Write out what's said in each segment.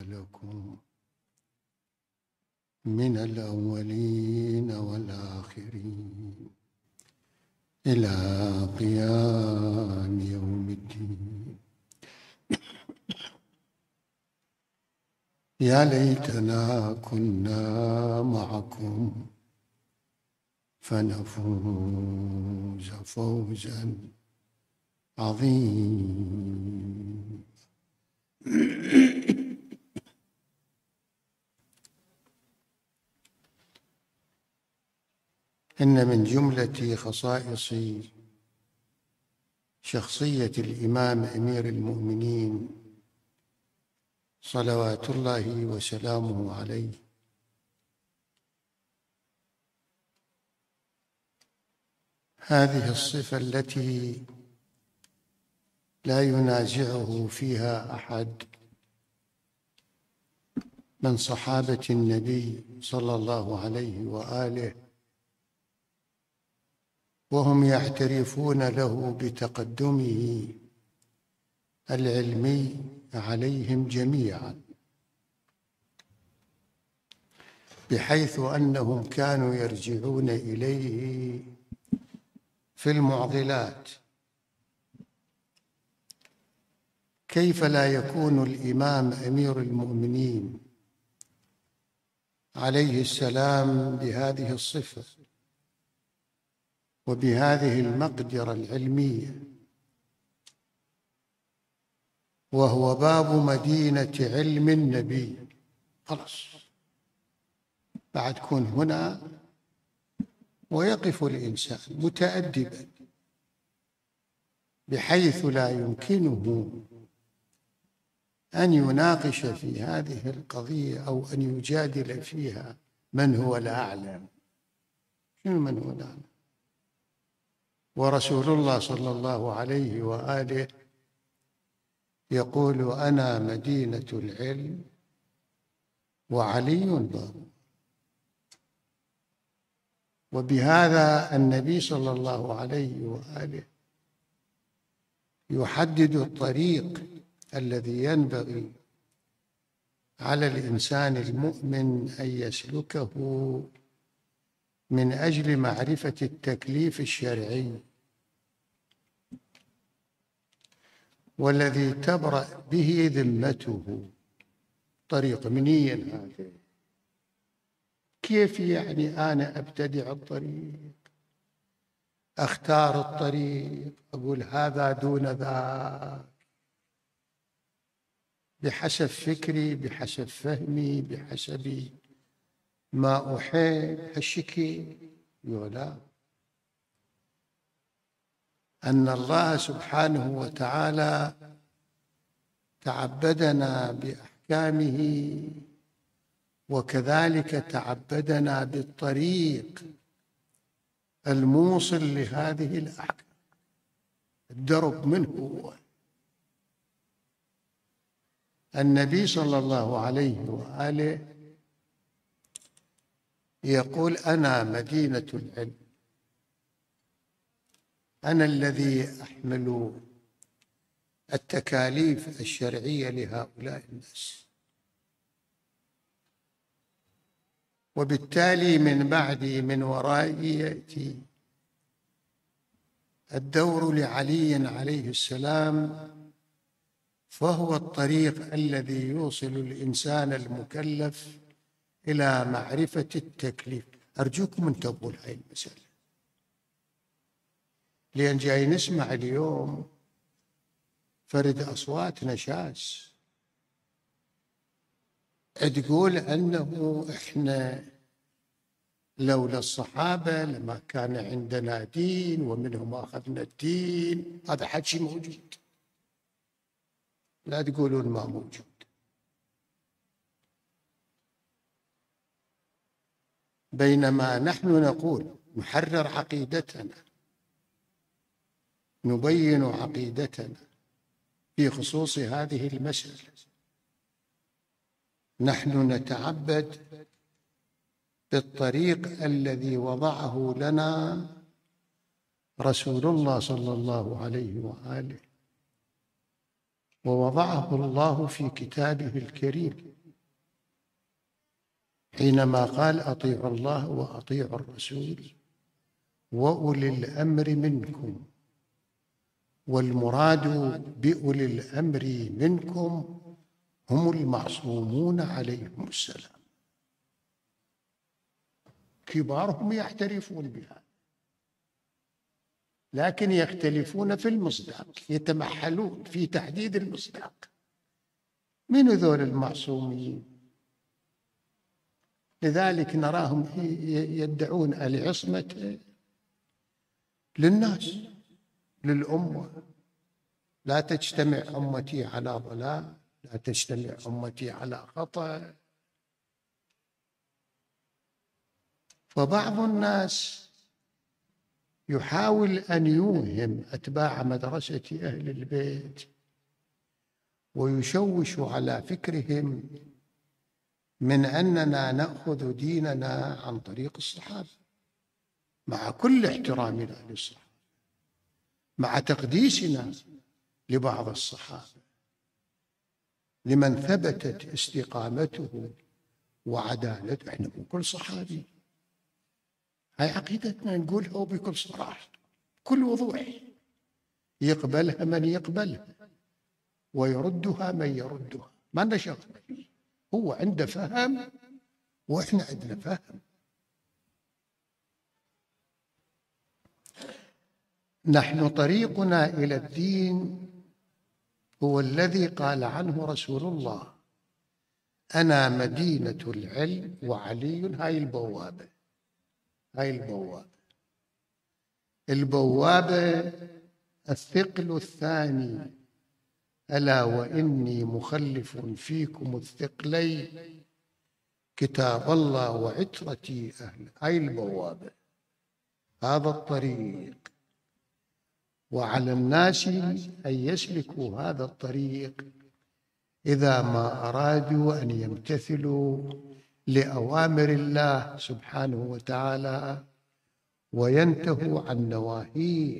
لكم من الأولين والآخرين إلى قيام يوم الدين. يا ليتنا كنا معكم فنفوز فوزا عظيما. إن من جملة خصائص شخصية الإمام أمير المؤمنين صلوات الله وسلامه عليه هذه الصفة التي لا ينازعه فيها أحد من صحابة النبي صلى الله عليه وآله، وهم يعترفون له بتقدمه العلمي عليهم جميعا، بحيث أنهم كانوا يرجعون إليه في المعضلات. كيف لا يكون الإمام أمير المؤمنين عليه السلام بهذه الصفة وبهذه المقدرة العلمية، وهو باب مدينة علم النبي؟ خلاص، بعد كون هنا ويقف الإنسان متأدبا بحيث لا يمكنه أن يناقش في هذه القضية أو أن يجادل فيها من هو الأعلم. شنو من هو الأعلم؟ ورسول الله صلى الله عليه وآله يقول: أنا مدينة العلم وعلي باب. وبهذا النبي صلى الله عليه وآله يحدد الطريق الذي ينبغي على الإنسان المؤمن أن يسلكه من أجل معرفة التكليف الشرعي، والذي تبرأ به ذمته. طريق منين هذا؟ كيف يعني أنا أبتدع الطريق، أختار الطريق، أقول هذا دون ذاك، بحسب فكري، بحسب فهمي، بحسب ما أحب هالشكل؟ يولا، أن الله سبحانه وتعالى تعبدنا بأحكامه، وكذلك تعبدنا بالطريق الموصل لهذه الأحكام. الدرب منه هو النبي صلى الله عليه وآله يقول: أنا مدينة العلم، أنا الذي أحمل التكاليف الشرعية لهؤلاء الناس، وبالتالي من بعدي من ورائي يأتي الدور لعلي عليه السلام، فهو الطريق الذي يوصل الإنسان المكلف إلى معرفة التكليف. أرجوكم انتبهوا لهذه المسألة، لأن جاي نسمع اليوم فرد أصوات نشاز تقول أنه إحنا لولا الصحابة لما كان عندنا دين ومنهم أخذنا الدين. هذا حكي موجود، لا تقولون ما موجود. بينما نحن نقول نحرر عقيدتنا، نبين عقيدتنا في خصوص هذه المسألة، نحن نتعبد بالطريق الذي وضعه لنا رسول الله صلى الله عليه وآله، ووضعه الله في كتابه الكريم. حينما قال أطيعوا الله وأطيعوا الرسول وأولي الأمر منكم، والمراد بأولي الأمر منكم هم المعصومون عليهم السلام، كبارهم يعترفون بها، لكن يختلفون في المصداق، يتمحلون في تحديد المصداق. من ذول المعصومين؟ لذلك نراهم يدعون العصمة للناس، للأمة. لا تجتمع أمتي على ضلال، لا تجتمع أمتي على خطأ. فبعض الناس يحاول أن يوهم أتباع مدرسة أهل البيت ويشوش على فكرهم من أننا نأخذ ديننا عن طريق الصحابة، مع كل احترامنا للصحابة، مع تقديسنا لبعض الصحابة، لمن ثبتت استقامته وعدالته. احنا بكل صحابي، هاي عقيدتنا نقولها بكل صراحة، بكل وضوح، يقبلها من يقبلها ويردها من يردها، ما لنا شغل. هو عنده فهم واحنا عندنا فهم. نحن طريقنا إلى الدين هو الذي قال عنه رسول الله: أنا مدينة العلم وعلي. هاي البوابة، هاي البوابة. البوابة الثقل الثاني: ألا وإني مخلف فيكم الثقلين كتاب الله وعترتي أهل. هاي البوابة، هذا الطريق، وعلى الناس أن يسلكوا هذا الطريق إذا ما أرادوا أن يمتثلوا لأوامر الله سبحانه وتعالى وينتهوا عن نواهيه.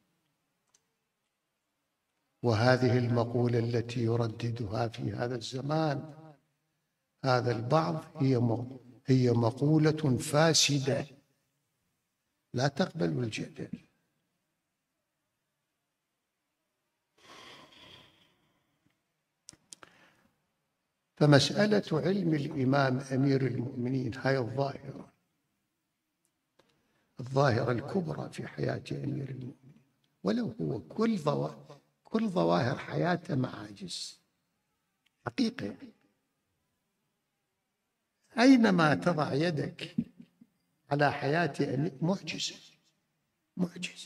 وهذه المقولة التي يرددها في هذا الزمان هذا البعض هي مقولة فاسدة لا تقبل الجدل. فمسألة علم الإمام أمير المؤمنين هاي الظاهرة الكبرى في حياة أمير المؤمنين، ولو هو كل ظواهر حياته معاجز حقيقة. أينما تضع يدك على حياة معجزة، معجزة.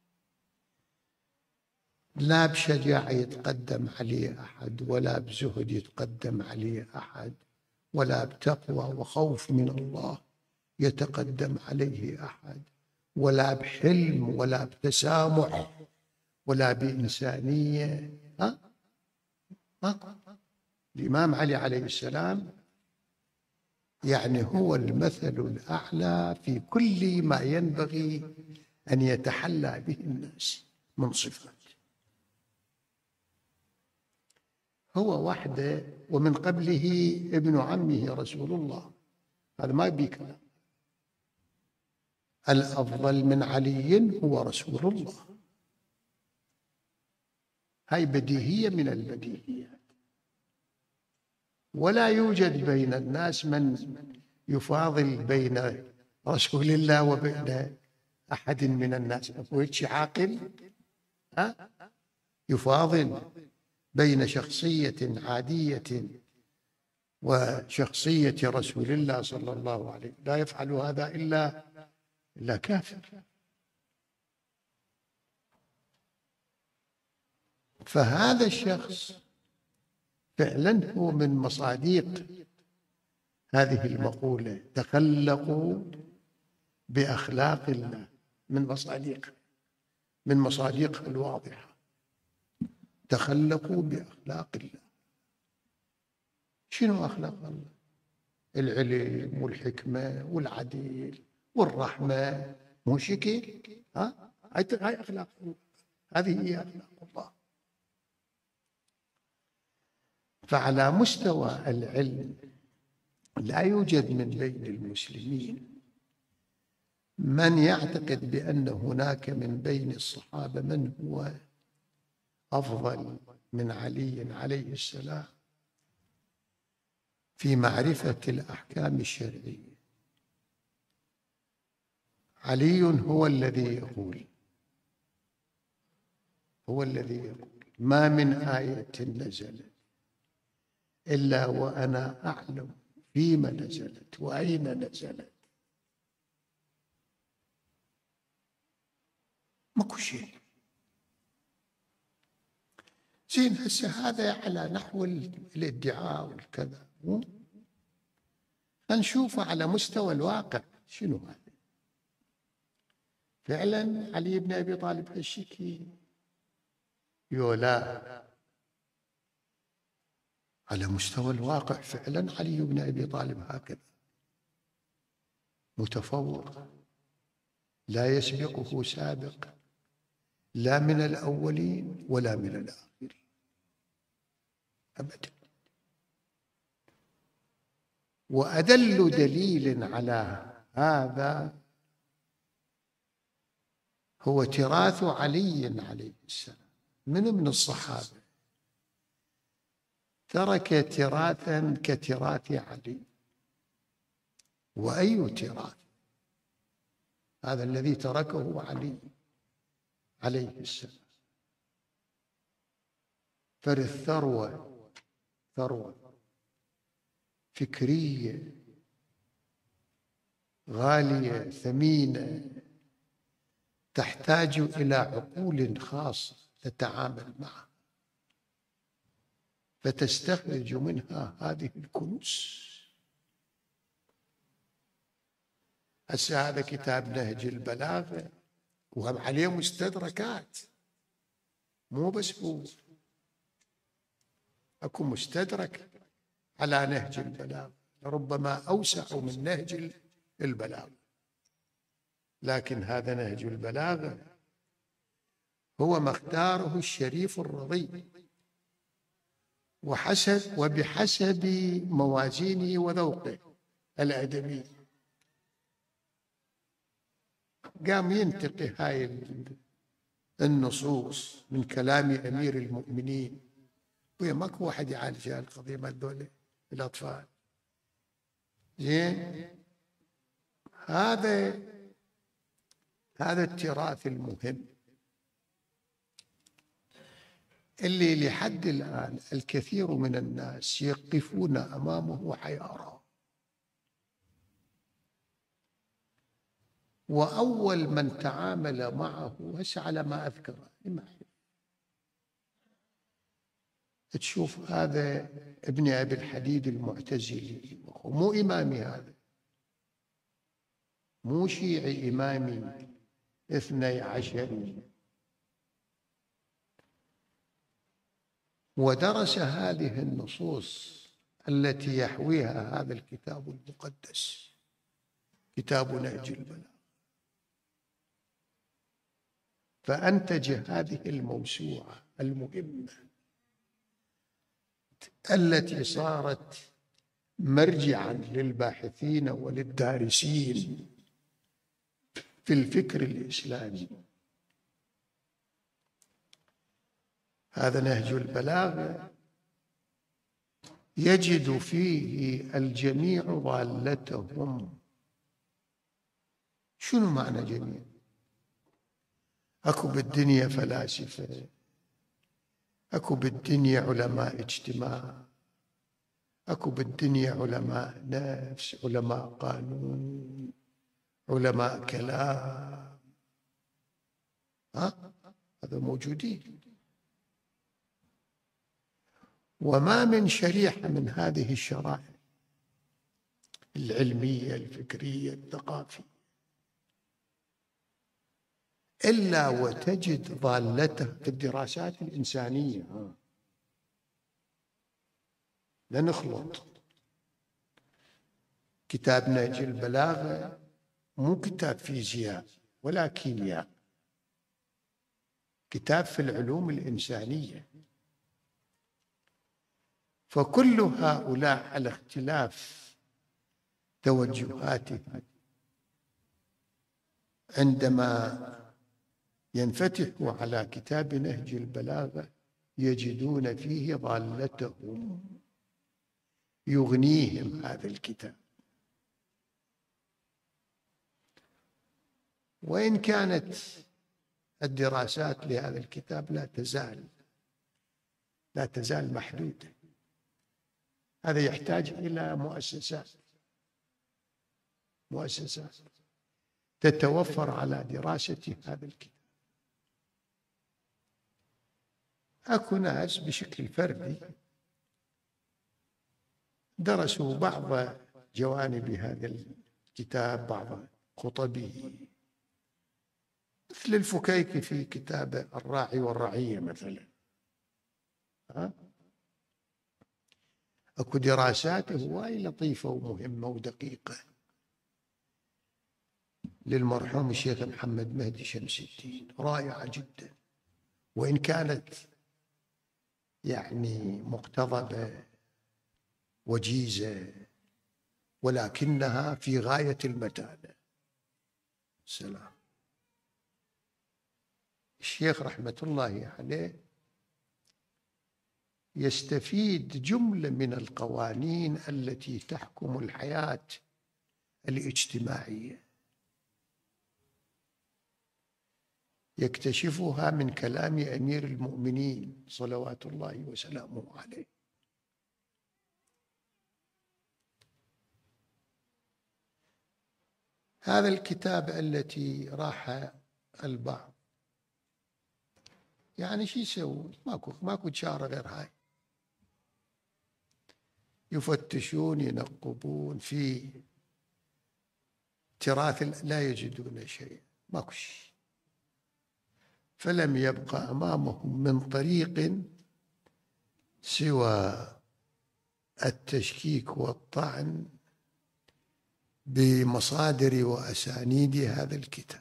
لا بشجاعة يتقدم عليه أحد، ولا بزهد يتقدم عليه أحد، ولا بتقوى وخوف من الله يتقدم عليه أحد، ولا بحلم، ولا بتسامح، ولا بإنسانية. ماكو. الإمام علي عليه السلام يعني هو المثل الأعلى في كل ما ينبغي أن يتحلى به الناس من صفات. هو وحده، ومن قبله ابن عمه رسول الله، هذا ما يبي كلام. الأفضل من علي هو رسول الله، هاي بديهية من البديهيات. ولا يوجد بين الناس من يفاضل بين رسول الله وبين أحد من الناس. أفويتش عاقل يفاضل بين شخصية عادية وشخصية رسول الله صلى الله عليه وسلم. لا يفعل هذا إلا كافر. فهذا الشخص فعلا هو من مصادق هذه المقولة: تخلقوا بأخلاق الله. من مصادقها الواضحة: تخلقوا بأخلاق الله. شنو أخلاق الله؟ العلم والحكمة والعدل والرحمة، مو شكل. هاي أخلاق الله، هذه هي أخلاق الله. فعلى مستوى العلم لا يوجد من بين المسلمين من يعتقد بأن هناك من بين الصحابة من هو أفضل من علي عليه السلام في معرفة الأحكام الشرعية. علي هو الذي يقول ما من آية نزلت إلا وأنا أعلم فيما نزلت وأين نزلت. ماكو شيء. زين، هسه هذا على نحو الادعاء والكذا، نشوفه على مستوى الواقع شنو هذا. فعلا علي بن أبي طالب هالشكي يولا على مستوى الواقع فعلا علي بن أبي طالب هكذا متفوق، لا يسبقه سابق، لا من الأولين ولا من الآخرين أبدا. وأدل دليل على هذا هو تراث علي عليه السلام. من الصحابة ترك تراثا كتراث علي؟ وأي تراث؟ هذا الذي تركه علي عليه السلام. فرث ثروة فكرية غالية ثمينة تحتاج إلى عقول خاصة تتعامل معها فتستخرج منها هذه الكنوز. هسه هذا كتاب نهج البلاغة وهم عليه مستدركات، مو بس هو، اكو مستدرك على نهج البلاغة ربما أوسع من نهج البلاغة، لكن هذا نهج البلاغة هو ما اختاره الشريف الرضي وبحسب موازينه وذوقه الأدبي. قام ينتقي هاي النصوص من كلام أمير المؤمنين، وهي ماكو واحد يعالج القضية مال دول الأطفال. زين، هذا التراث المهم اللي لحد الآن الكثير من الناس يقفون أمامه حيارى. وأول من تعامل معه هسه على ما أذكر تشوف هذا ابن أبي الحديد المعتزلي، مو إمامي هذا، مو شيعي إمامي 12، ودرس هذه النصوص التي يحويها هذا الكتاب المقدس، كتاب نهج البلاغة، فأنتج هذه الموسوعة المهمة التي صارت مرجعا للباحثين وللدارسين في الفكر الإسلامي. هذا نهج البلاغة يجد فيه الجميع ضالتهم. شنو معنى جميع؟ أكو بالدنيا فلاسفة، أكو بالدنيا علماء اجتماع، أكو بالدنيا علماء نفس، علماء قانون، علماء كلام، هذا موجودين. وما من شريحة من هذه الشرائح العلمية الفكرية الثقافية إلا وتجد ضالته في الدراسات الإنسانية. لا نخلط، كتاب نهج البلاغة مو كتاب فيزياء ولا كيمياء، كتاب في العلوم الإنسانية. فكل هؤلاء على اختلاف توجهاته عندما ينفتحوا على كتاب نهج البلاغة يجدون فيه ضالتهم، يغنيهم هذا الكتاب. وإن كانت الدراسات لهذا الكتاب لا تزال محدودة، هذا يحتاج إلى مؤسسات تتوفر على دراسة هذا الكتاب. أكو ناس بشكل فردي درسوا بعض جوانب هذا الكتاب، بعض خطبه، مثل الفكيكي في كتاب الراعي والرعية مثلا. أكو دراسات هواي لطيفة ومهمة ودقيقة للمرحوم الشيخ محمد مهدي شمس الدين، رائعة جدا، وإن كانت يعني مقتضبة وجيزة ولكنها في غاية المتانة. سلام. الشيخ رحمة الله عليه يستفيد جملة من القوانين التي تحكم الحياة الاجتماعية، يكتشفها من كلام أمير المؤمنين صلوات الله وسلامه عليه. هذا الكتاب التي راح البعض يعني شو يسوي؟ ماكو شارة غير هاي، يفتشون ينقبون في تراث لا يجدون شيء، ماكو شيء. فلم يبقى أمامهم من طريق سوى التشكيك والطعن بمصادر وأسانيد هذا الكتاب.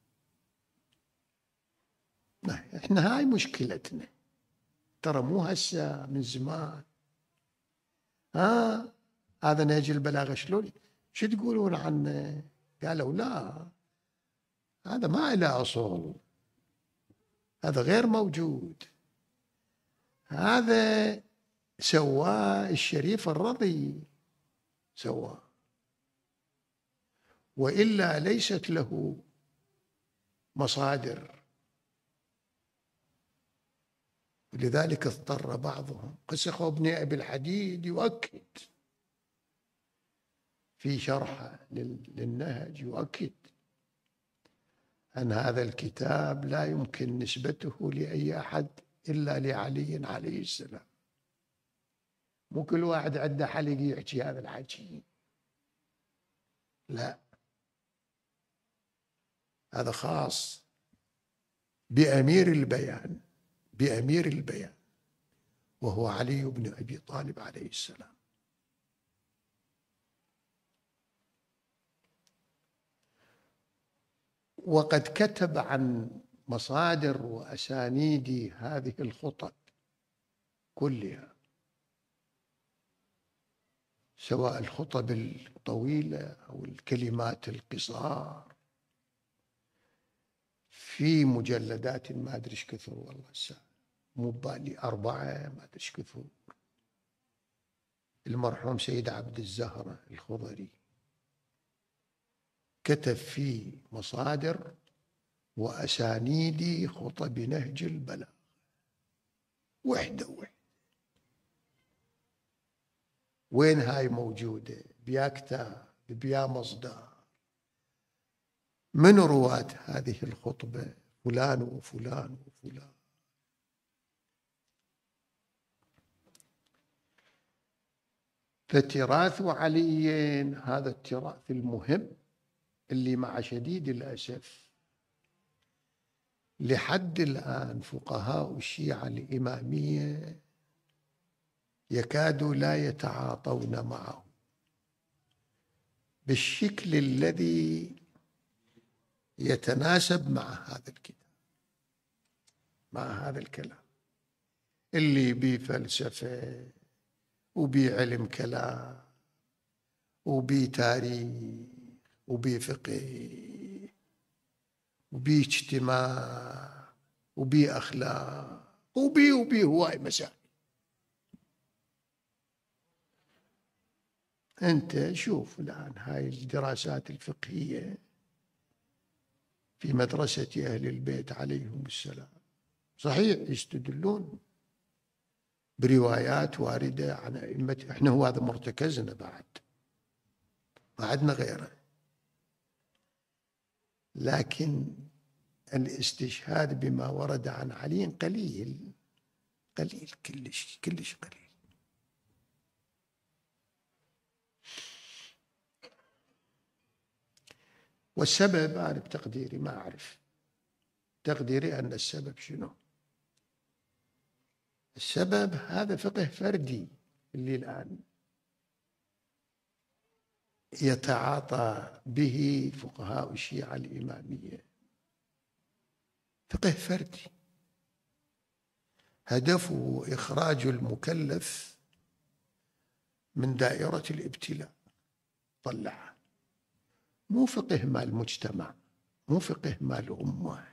احنا هاي مشكلتنا، ترى مو هسه، من زمان. هذا نهج البلاغة شلون؟ شو تقولون عنه؟ قالوا لا، هذا ما له أصول، هذا غير موجود، هذا سواه الشريف الرضي سواه، وإلا ليست له مصادر. لذلك اضطر بعضهم، قسخوا ابن أبي الحديد يؤكد في شرحه للنهج، يؤكد أن هذا الكتاب لا يمكن نسبته لأي أحد إلا لعلي عليه السلام. مو كل واحد عنده حلق يحكي هذا الحكي، لا، هذا خاص بأمير البيان وهو علي بن أبي طالب عليه السلام. وقد كتب عن مصادر وأسانيد هذه الخطب كلها، سواء الخطب الطويلة أو الكلمات القصار، في مجلدات ما أدري إيش كثر، والله الساعة مو بالي 4 ما أدري إيش كثر. المرحوم سيد عبد الزهرة الخضري كتب في مصادر وأسانيد خطب نهج البلاغ وحدة. وين هاي موجودة؟ بيا كتاب، بيا مصدر، من رواة هذه الخطبة؟ فلان وفلان وفلان. فتراث علي هذا التراث المهم اللي مع شديد الأسف لحد الآن فقهاء الشيعة الإمامية يكادوا لا يتعاطون معه بالشكل الذي يتناسب مع هذا الكتاب، مع هذا الكلام اللي بفلسفة وبعلم كلام وبي تاريخ وبي فقه وبي اجتماع وبي أخلاق وبي هواي مسائل. أنت شوف الآن هاي الدراسات الفقهية في مدرسة أهل البيت عليهم السلام، صحيح يستدلون بروايات واردة عن أئمة، إحنا هو هذا مرتكزنا بعد، ما عندنا غيره، لكن الاستشهاد بما ورد عن علي قليل قليل، كلش كلش قليل. والسبب أنا بتقديري ما أعرف، تقديري أن السبب شنو؟ السبب هذا فقه فردي اللي الآن يتعاطى به فقهاء الشيعة الإمامية، فقه فردي هدفه إخراج المكلف من دائرة الابتلاء، طلع مو فقه مال المجتمع، مو فقه مال الأمة.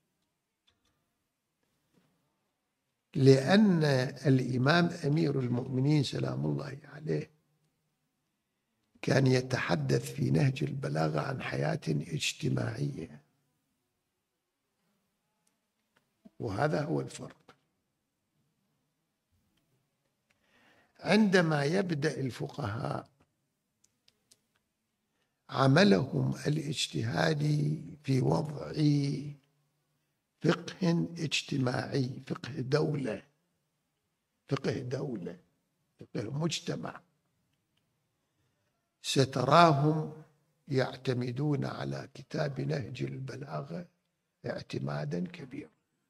لأن الإمام أمير المؤمنين سلام الله عليه كان يتحدث في نهج البلاغة عن حياة اجتماعية، وهذا هو الفرق. عندما يبدأ الفقهاء عملهم الاجتهادي في وضع فقه اجتماعي، فقه دولة، فقه دولة، فقه مجتمع، ستراهم يعتمدون على كتاب نهج البلاغة اعتمادا كبيرا.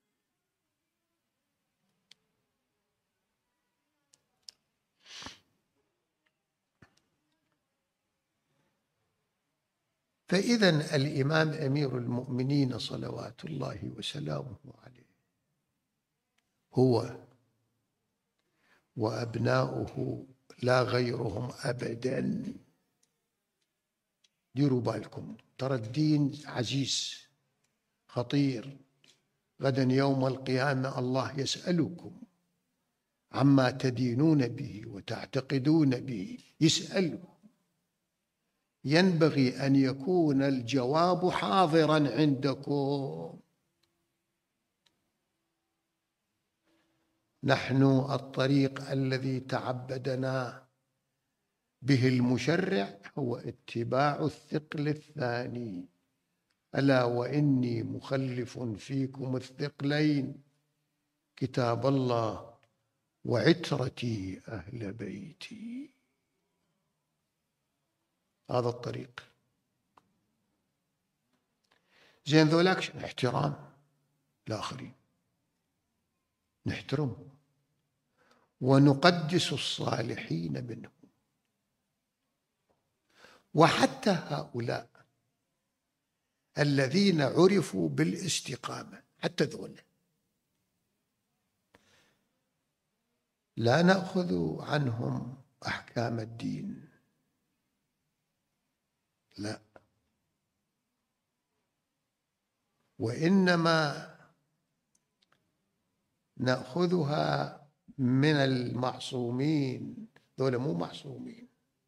فإذا الإمام أمير المؤمنين صلوات الله وسلامه عليه هو وأبناؤه لا غيرهم أبدا. ديروا بالكم، ترى الدين عزيز خطير، غدا يوم القيامة الله يسألكم عما تدينون به وتعتقدون به، يسأل، ينبغي أن يكون الجواب حاضرا عندكم. نحن الطريق الذي تعبدنا به المشرع هو اتباع الثقل الثاني، ألا وإني مخلف فيكم الثقلين كتاب الله وعترتي أهل بيتي. هذا الطريق. زين ذولاك احترام الآخرين، نحترمهم ونقدس الصالحين منهم، وحتى هؤلاء الذين عرفوا بالاستقامة حتى ذولا لا نأخذ عنهم أحكام الدين، لا، وإنما نأخذها من المعصومين. ذولا مو معصومين،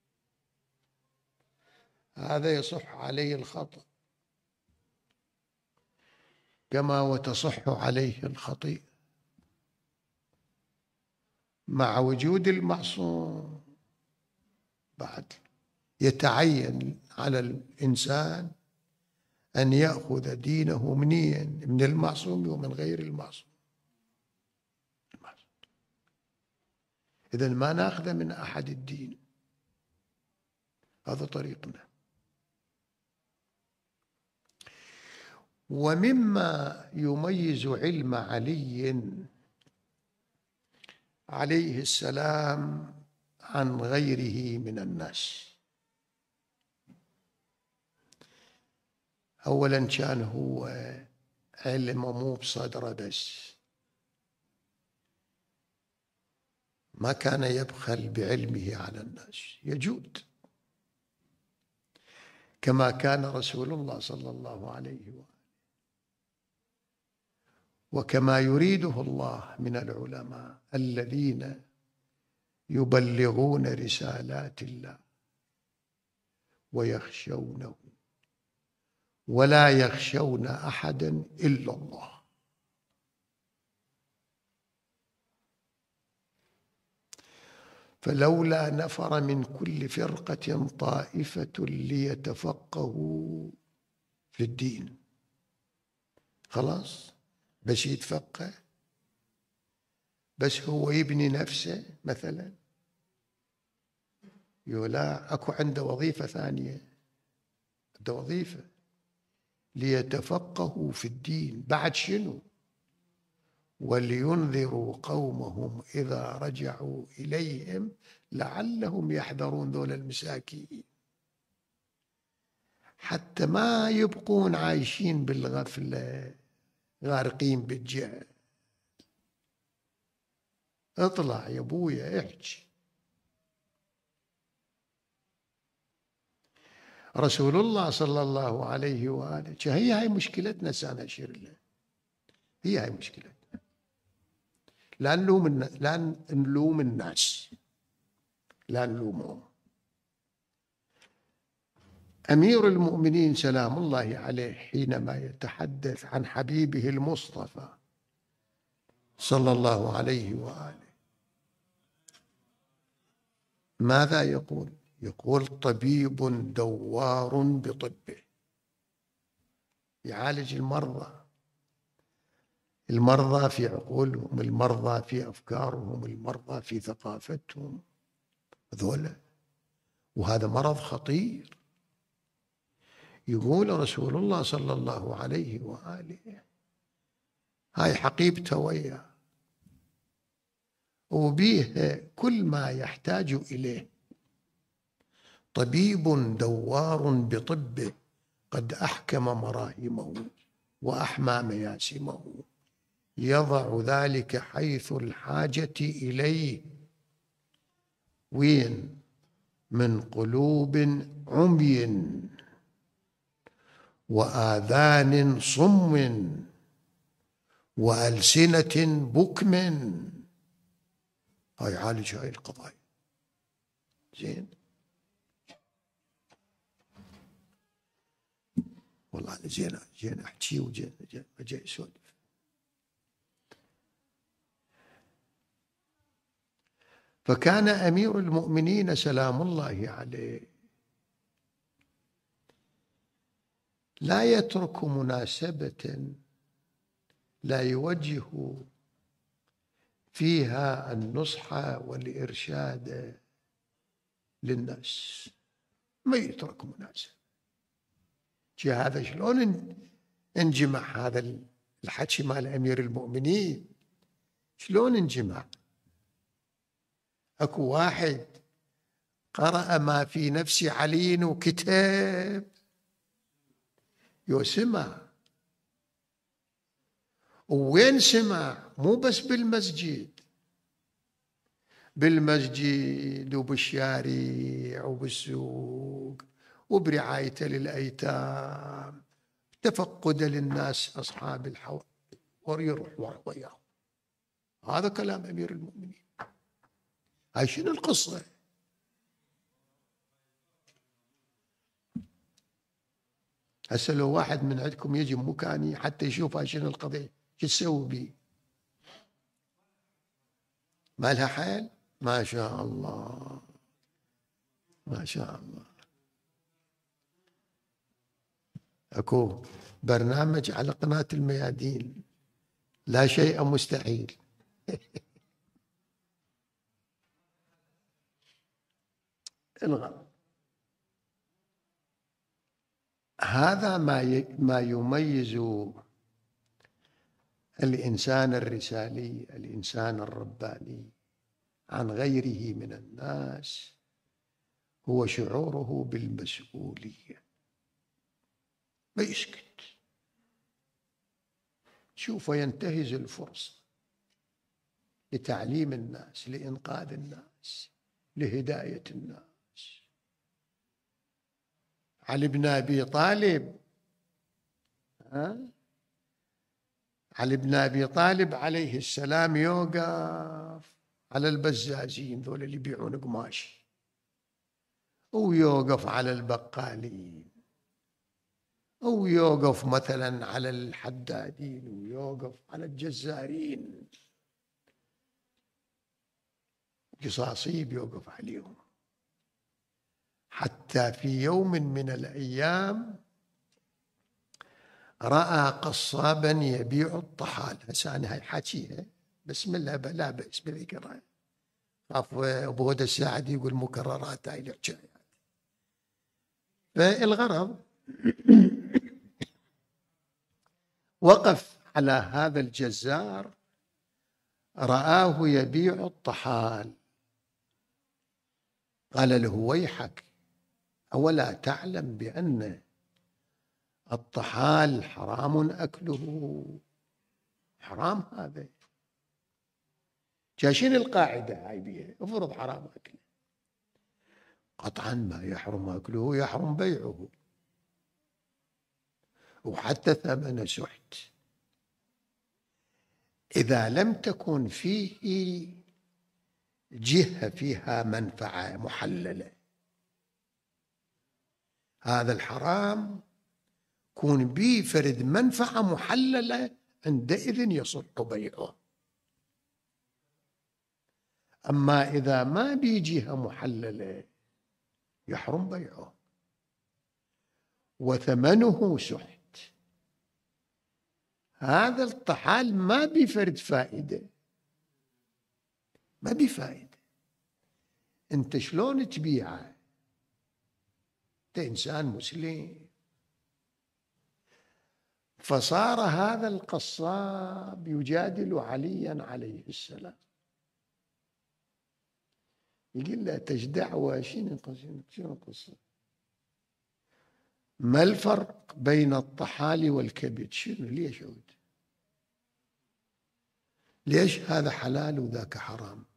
هذا يصح عليه الخطأ كما وتصح عليه الخطيئة. مع وجود المعصوم بعد يتعين على الإنسان أن يأخذ دينه منين؟ من المعصوم ومن غير المعصوم. إذن ما نأخذ من أحد الدين، هذا طريقنا. ومما يميز علم علي عليه السلام عن غيره من الناس، أولا كان هو علم مو بصدره بس، ما كان يبخل بعلمه على الناس، يجود كما كان رسول الله صلى الله عليه وآله، وكما يريده الله من العلماء الذين يبلغون رسالات الله ويخشونه ولا يخشون أحدا إلا الله. فلولا نفر من كل فرقة طائفة ليتفقهوا في الدين، خلاص بس يتفقه، بس هو يبني نفسه مثلا، يقول أكو عنده وظيفة ثانية، عنده وظيفة ليتفقهوا في الدين، بعد شنو؟ ولينذروا قومهم إذا رجعوا إليهم لعلهم يحذرون، ذول المساكين حتى ما يبقون عايشين بالغفلة غارقين بالجهل. اطلع يا ابويا احكي. رسول الله صلى الله عليه وآله، هي مشكلتنا سنة أشير له، هي مشكلتنا. لا نلوم الناس، لا نلومهم. أمير المؤمنين سلام الله عليه حينما يتحدث عن حبيبه المصطفى صلى الله عليه وآله ماذا يقول؟ يقول طبيب دوار بطبه، يعالج المرضى في عقولهم، المرضى في أفكارهم، المرضى في ثقافتهم هذولا، وهذا مرض خطير. يقول رسول الله صلى الله عليه وآله هاي حقيبته وياه وبيه كل ما يحتاج إليه، طبيب دوار بطبه قد أحكم مراهمه وأحمى مياسمه، يضع ذلك حيث الحاجة إليه، وين؟ من قلوب عمي وآذان صم وألسنة بكم. هاي يعالج هاي القضايا. زين، والله أنا زين أحكي وزين أجي أسولف. فكان أمير المؤمنين سلام الله عليه لا يترك مناسبة لا يوجه فيها النصح والإرشاد للناس، ما يترك مناسبة. هذا شلون انجمع هذا الحكي مال أمير المؤمنين؟ شلون انجمع؟ أكو واحد قرأ ما في نفس علي وكتاب يسمع، وين سمع؟ مو بس بالمسجد وبالشارع وبالسوق وبرعاية للأيتام، تفقد للناس أصحاب الحوض ويروح وياهم. هذا كلام أمير المؤمنين. هاي شنو القصة؟ هسه لو واحد من عندكم يجي مكاني حتى يشوف هاي شنو القضية، شو تسوي بيه؟ ما لها حل؟ ما شاء الله، ما شاء الله. اكو برنامج على قناة الميادين، لا شيء مستحيل. الغى. هذا ما يميز الإنسان الرسالي، الإنسان الرباني عن غيره من الناس، هو شعوره بالمسؤولية. ما يسكت، شوف ينتهز الفرصة لتعليم الناس، لإنقاذ الناس، لهداية الناس. علي بن أبي طالب، علي بن أبي طالب عليه السلام يوقف على البزازين ذول اللي يبيعون قماش، ويوقف على البقالين، ويوقف مثلا على الحدادين، ويوقف على الجزارين، قصاصي بيوقف عليهم. حتى في يوم من الأيام رأى قصابا يبيع الطحال. هسه أنا هاي حكيها بسم الله لا بأس بذكرها، خاف أبو هدى الساعدي يقول مكررات هاي الحكايات. فالغرض وقف على هذا الجزار، رآه يبيع الطحال، قال له ويحك، أولا تعلم بأن الطحال حرام أكله؟ حرام هذا. جاشين القاعدة هاي بيها، افرض حرام أكله، قطعا ما يحرم أكله يحرم بيعه، وحتى ثمن سحت إذا لم تكن فيه جهة فيها منفعة محللة. هذا الحرام كون به فرد منفعة محللة عندئذ يصح بيعه. أما إذا ما به جهة محللة يحرم بيعه، وثمنه سحت. هذا الطحال ما بفرد فائدة، ما بفائدة. أنت شلون تبيعه؟ أنت إنسان مسلم. فصار هذا القصاب يجادل عليا عليه السلام، يقول له تجدع شنو القصة؟ ما الفرق بين الطحال والكبد؟ شنو ليش عود؟ ليش هذا حلال وذاك حرام؟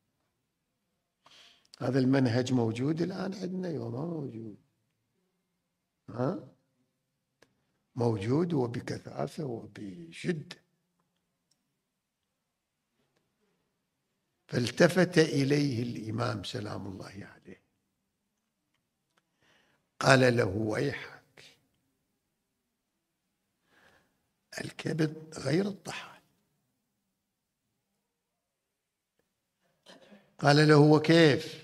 هذا المنهج موجود الآن عندنا يوم ما موجود؟ موجود وبكثافة وبشدة. فالتفت إليه الإمام سلام الله عليه، قال له ويحك، الكبد غير الطحال. قال له وكيف؟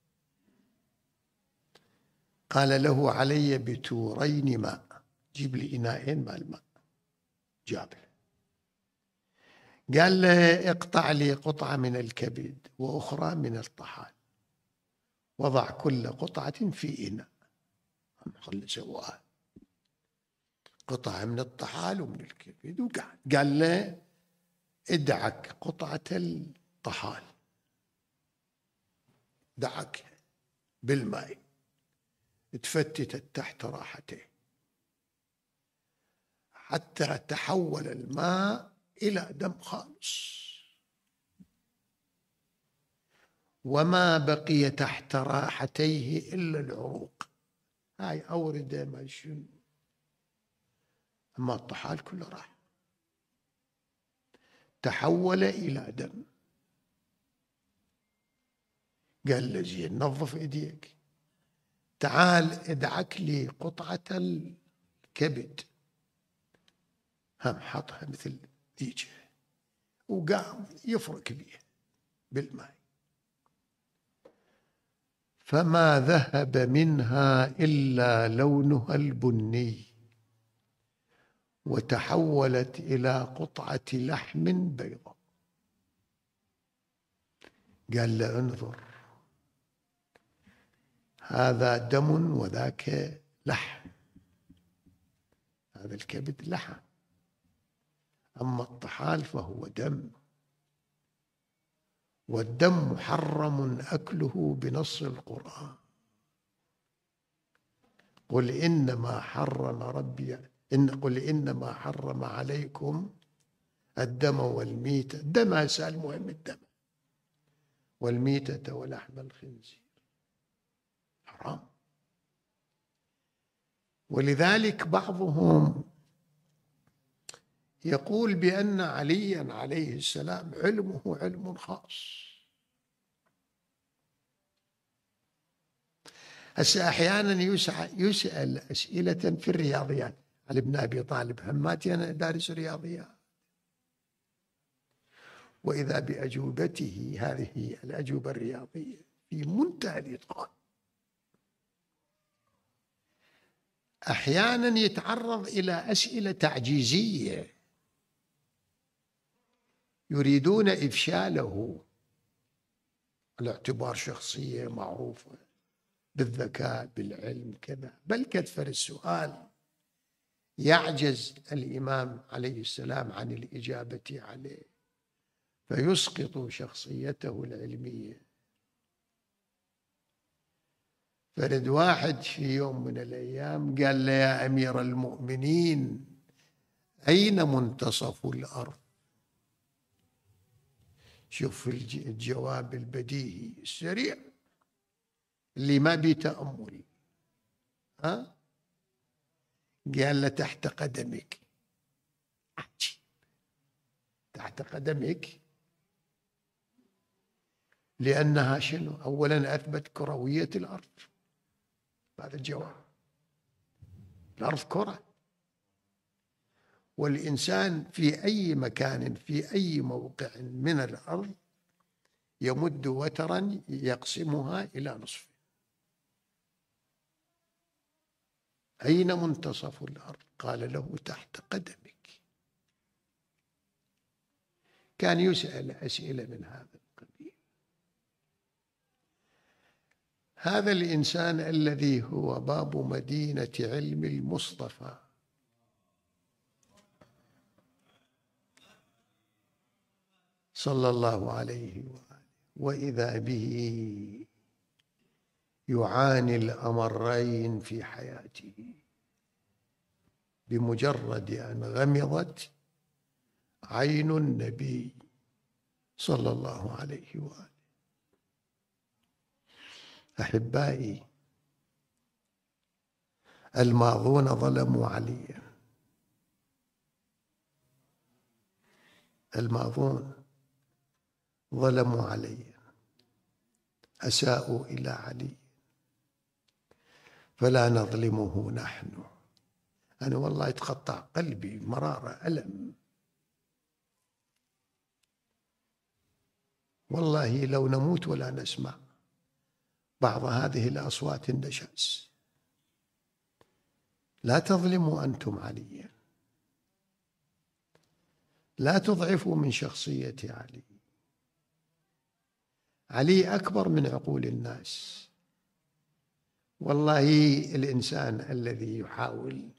قال له علي بتورين ماء، جيب لي إناءين ماء الماء. جاب له. قال له اقطع لي قطعة من الكبد وأخرى من الطحال، وضع كل قطعة في إناء، خلي سواها، قطعة من الطحال ومن الكبد. وقعد قال له ادعك قطعة الطحال، دعك بالماء، تفتتت تحت راحته حتى تحول الماء إلى دم خالص، وما بقي تحت راحتيه إلا العروق، هاي أوردة ما شنو، أما الطحال كله راح، تحول إلى دم. قال له زين نظف إيديك، تعال ادعك لي قطعة الكبد، هم حطها مثل ذيك، وقام يفرك بيها بالماء، فما ذهب منها إلا لونها البني، وتحولت إلى قطعة لحم بيضاء. قال له انظر، هذا دم وذاك لحم، هذا الكبد لحم، أما الطحال فهو دم، والدم محرم أكله بنص القرآن. قل إنما حرم ربي قل إنما حرم عليكم الدم والميتة، الدم هسه المهم الدم، والميتة ولحم الخنزير حرام. ولذلك بعضهم يقول بأن عليا عليه السلام علمه علم خاص. هسه أحيانا يسأل أسئلة في الرياضيات. علي بن أبي طالب هماتي أنا دارس رياضيات، وإذا بأجوبته هذه الأجوبة الرياضية في منتهى الإتقان. أحيانا يتعرض إلى أسئلة تعجيزية يريدون إفشاله على اعتبار شخصية معروفة بالذكاء بالعلم كذا، بل كثر السؤال يعجز الإمام عليه السلام عن الإجابة عليه، فيسقط شخصيته العلمية. فرد واحد في يوم من الأيام قال له: يا أمير المؤمنين، أين منتصف الأرض؟ شوف الجواب البديهي السريع اللي ما بيتأمل. قال له: تحت قدمك. عجيب، تحت قدمك، لأنها شنو؟ أولا أثبت كروية الأرض. هذا الجواب، الأرض كرة، والإنسان في أي مكان في أي موقع من الأرض يمد وترا يقسمها إلى نصف. أين منتصف الأرض؟ قال له: تحت قدمك. كان يسأل أسئلة من هذا القبيل. هذا الإنسان الذي هو باب مدينة علم المصطفى صلى الله عليه وآله، وإذا به يعاني الأمرين في حياته بمجرد أن غمضت عين النبي صلى الله عليه وآله. أحبائي، الماضون ظلموا عليا، الماضون ظلموا علي، أساءوا إلى علي، فلا نظلمه نحن. أنا والله يتقطع قلبي مرارة ألم، والله لو نموت ولا نسمع بعض هذه الأصوات النشاز. لا تظلموا أنتم عليا، لا تضعفوا من شخصية علي. علي أكبر من عقول الناس. والله الإنسان الذي يحاول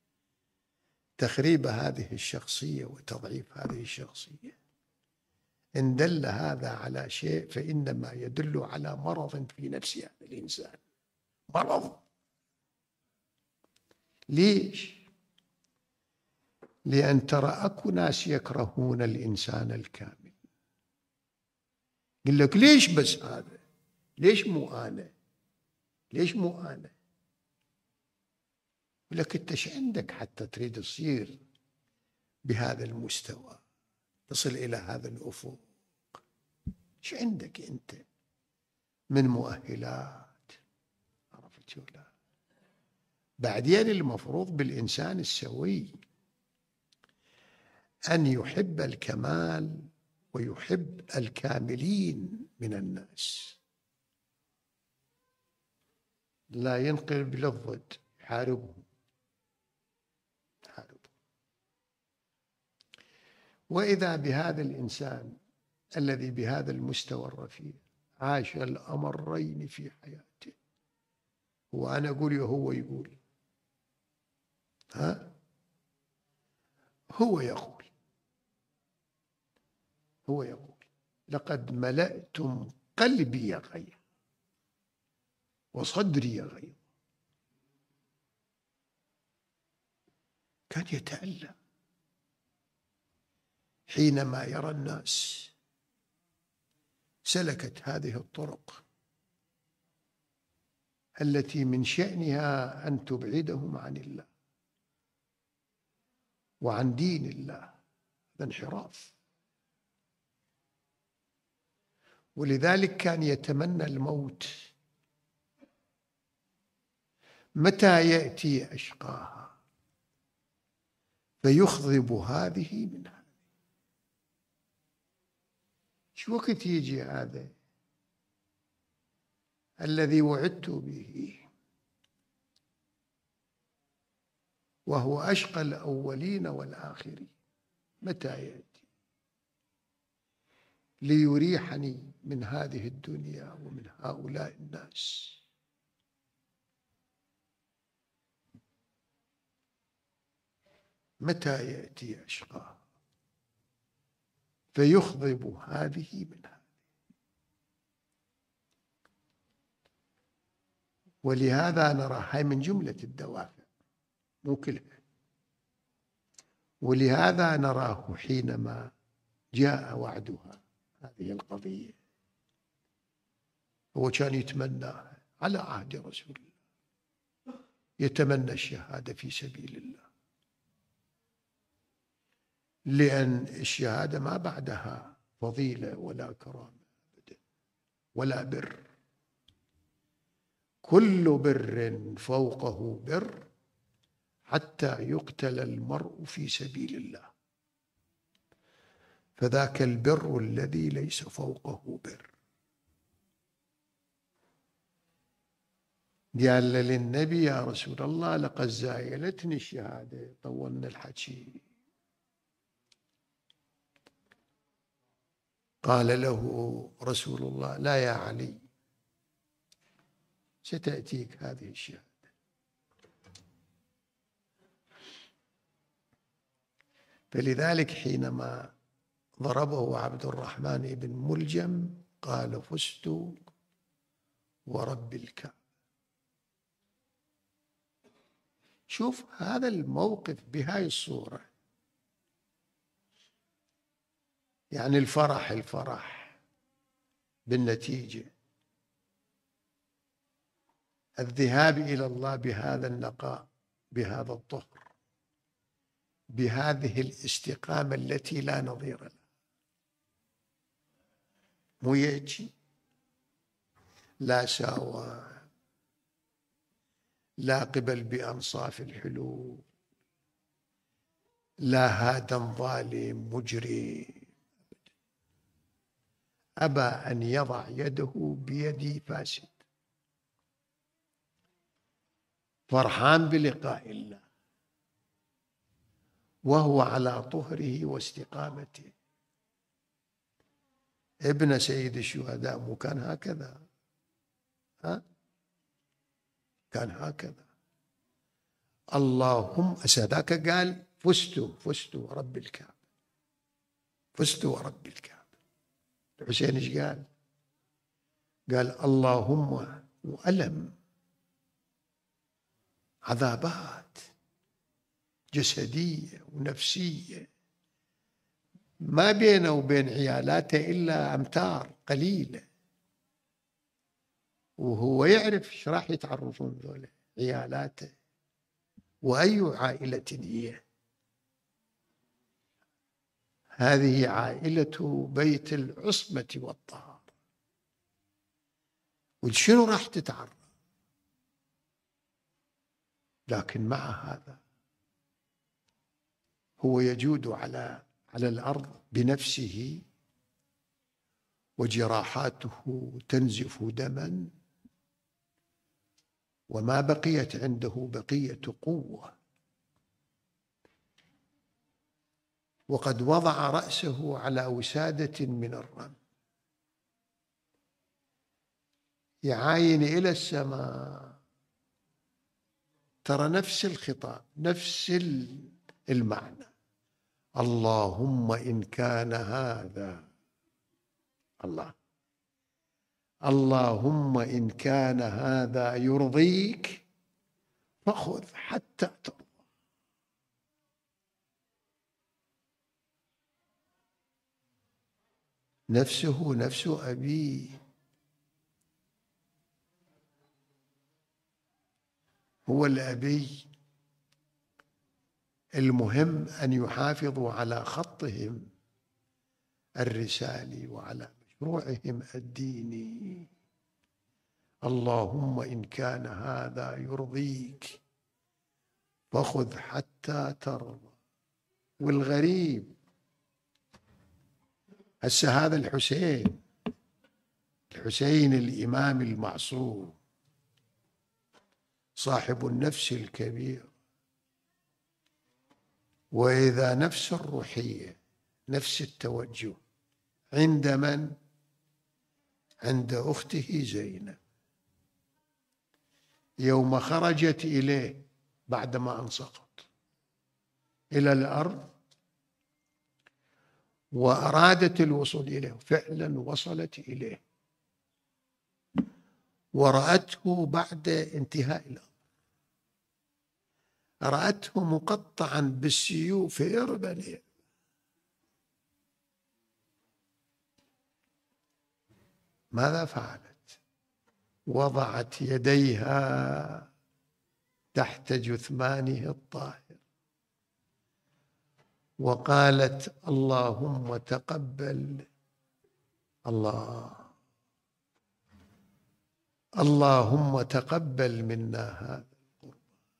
تخريب هذه الشخصية وتضعيف هذه الشخصية، إن دل هذا على شيء فإنما يدل على مرض في نفس هذا الإنسان. مرض. ليش؟ لأن ترى أكو ناس يكرهون الإنسان الكامل. يقول لك: ليش بس هذا؟ ليش مو أنا؟ ليش مو أنا؟ يقول لك: أنت إيش عندك حتى تريد تصير بهذا المستوى، تصل إلى هذا الأفق؟ إيش عندك أنت من مؤهلات؟ عرفت ولا؟ بعدين المفروض بالإنسان السوي أن يحب الكمال ويحب الكاملين من الناس، لا ينقلب للضد، يحاربهم. وإذا بهذا الإنسان الذي بهذا المستوى الرفيع عاش الأمرين في حياته، وأنا أقول هو يقول، هو يقول لقد ملأتم قلبي غيظ وصدري غيظ. كان يتألم حينما يرى الناس سلكت هذه الطرق التي من شأنها أن تبعدهم عن الله وعن دين الله. هذا انحراف. ولذلك كان يتمنى الموت متى يأتي أشقاها فيخضب هذه منها. شو وقت يجي هذا الذي وعدت به وهو أشقى الأولين والآخرين؟ متى يأتي ليريحني من هذه الدنيا ومن هؤلاء الناس؟ متى يأتي أشقاها فيخضب هذه منها. ولهذا نرى هاي من جملة الدوافع مو كلها. ولهذا نراه حينما جاء وعدها هذه القضية هو كان يتمناها على عهد رسول الله، يتمنى الشهادة في سبيل الله، لأن الشهادة ما بعدها فضيلة ولا كرامة ولا بر. كل بر فوقه بر حتى يقتل المرء في سبيل الله، فذاك البر الذي ليس فوقه بر. قال للنبي يا رسول الله لقد زايلتني الشهادة، طولنا الحكي. قال له رسول الله لا يا علي، ستأتيك هذه الشهادة. فلذلك حينما ضربه عبد الرحمن بن ملجم قال فزت ورب الكعبة. شوف هذا الموقف بهاي الصورة، يعني الفرح بالنتيجة، الذهاب إلى الله بهذا النقاء، بهذا الطهر، بهذه الاستقامة التي لا نظير لها. مو يجي لا ساوى لا قبل بأنصاف الحلول، لا هادا ظالم مجرم، أبى أن يضع يده بيد فاسد، فرحان بلقاء الله وهو على طهره واستقامته. ابن سيد الشهداء مو كان هكذا؟ كان هكذا. اللهم أسداك قال فزت ورب الكعبة، فزت ورب الكعبة. الحسين ايش قال؟ قال اللهم، وألم، عذابات جسدية ونفسية، ما بينه وبين عيالاته إلا أمتار قليلة، وهو يعرف ايش راح يتعرضون ذولا عيالاته، وأي عائلة هي؟ هذه عائلة بيت العصمة والطهارة، وشنو راح تتعرض؟ لكن مع هذا هو يجود على الأرض بنفسه، وجراحاته تنزف دما، وما بقيت عنده بقية قوة، وقد وضع رأسه على وسادة من الرمل، يعاين إلى السماء. ترى نفس الخطاب، نفس المعنى. اللهم إن كان هذا، اللهم إن كان هذا يرضيك فخذ حتى ترضى. نفسه نفس أبيه، هو الأبي. المهم أن يحافظوا على خطهم الرسالي وعلى مشروعهم الديني. اللهم إن كان هذا يرضيك فخذ حتى ترضى. والغريب هسه هذا الحسين الإمام المعصوم صاحب النفس الكبير، وإذا نفس الروحية نفس التوجه عند من؟ عند أخته زينب. يوم خرجت إليه بعدما أن سقط إلى الأرض وأرادت الوصول إليه، فعلا وصلت إليه ورأته بعد انتهاء الأمر، رأته مقطعا بالسيوف إربا. ماذا فعلت؟ وضعت يديها تحت جثمانه الطاهر وقالت اللهم تقبل، اللهم تقبل منا هذا القرب.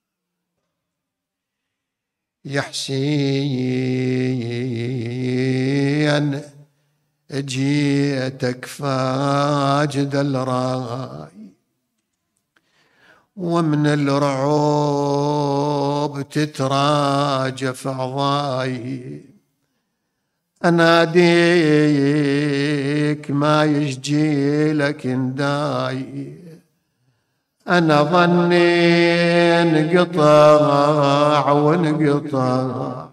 يا حسين جيتك فاجد الراي ومن الرعب تتراجف عضاي، أناديك ما يشجي لك نداي، أنا ظني انقطع وانقطع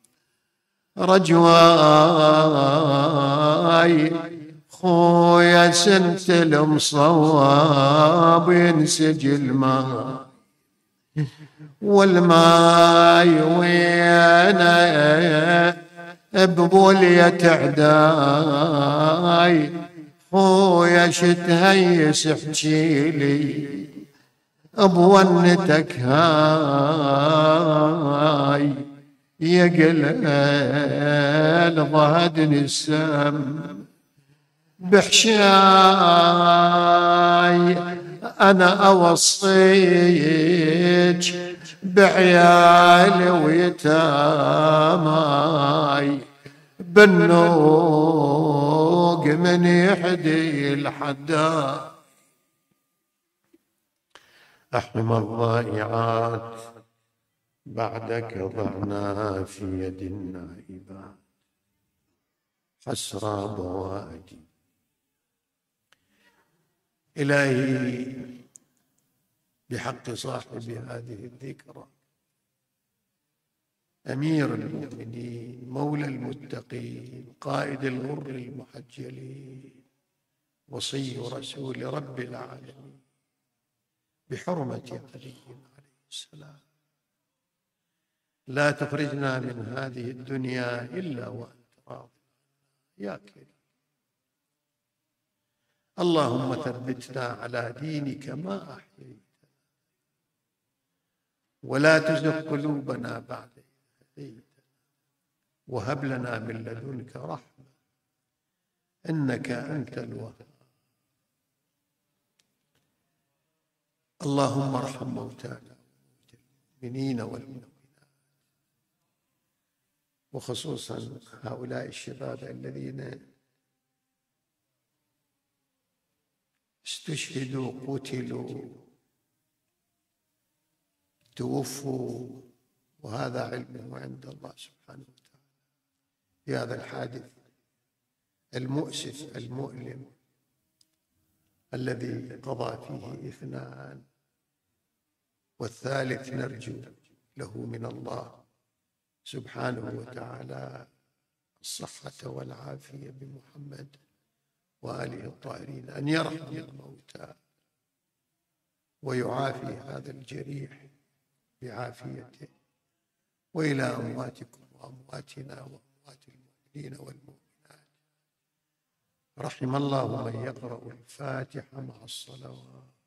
رجواي، خويا سنت المصواب ينسجل ماي، والماي وينه ببولية عداي، خويا شتهيس احجيلي بونتك هاي، يقل ضهدني السم بحشاي، أنا أوصيك بعيالي ويتاماي، بالنوق من يحدي الحداي، أحمى الضائعات بعدك ضعنا في يد النائبات، حسرى بوادي. إلهي بحق صاحب هذه الذكرى أمير المؤمنين مولى المتقين قائد الغر المحجلين وصي رسول رب العالمين، بحرمة علي عليه السلام لا تخرجنا من هذه الدنيا إلا وأنت راض يا كريم. اللهم ثبتنا على دينك ما أحييتنا ولا تزغ قلوبنا بعد إذ هديتنا وهب لنا من لدنك رحمة إنك أنت الوهاب. اللهم ارحم موتانا المؤمنين والمؤمنات، وخصوصا هؤلاء الشباب الذين استشهدوا قتلوا توفوا، وهذا علمه عند الله سبحانه وتعالى في هذا الحادث المؤسف المؤلم الذي قضى فيه 2، والثالث نرجو له من الله سبحانه وتعالى الصحة والعافية بمحمد وآله الطاهرين، أن يرحم الموتى ويعافي هذا الجريح بعافيته، وإلى أمواتكم وأمواتنا وأموات المؤمنين والمؤمنات. رحم الله من يقرأ الفاتحة مع الصلوات.